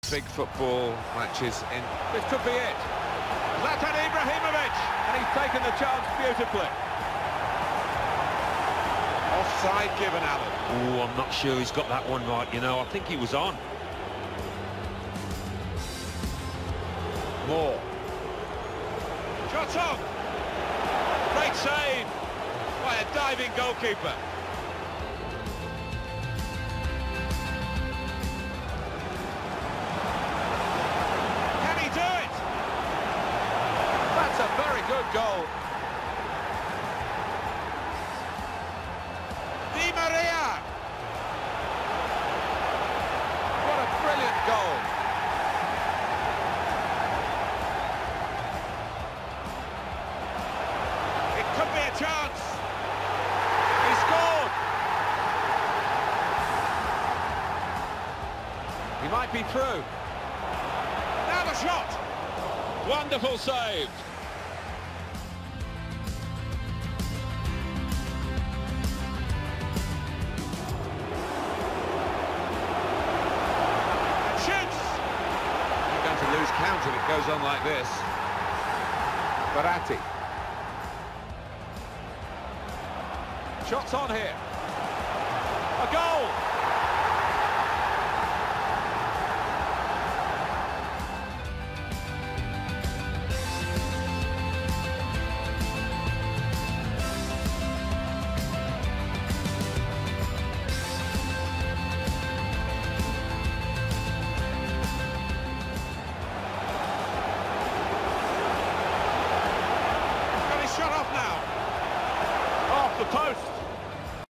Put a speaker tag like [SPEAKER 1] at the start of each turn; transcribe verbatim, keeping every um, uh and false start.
[SPEAKER 1] big football matches in.
[SPEAKER 2] This could be it. Zlatan Ibrahimovic, and he's taken the chance beautifully.
[SPEAKER 1] Offside given, Alan.
[SPEAKER 3] Oh, I'm not sure he's got that one right, you know. I think he was on.
[SPEAKER 1] Moore.
[SPEAKER 2] Shot on. Great save by a diving goalkeeper. Can he do it? That's a very good goal. Di Maria. What a brilliant goal. Could be a chance. He scored. He might be through. Now the shot. Wonderful save. And shoots.
[SPEAKER 1] You're going to lose count if it goes on like this. Verratti.
[SPEAKER 2] Shots on here. A goal.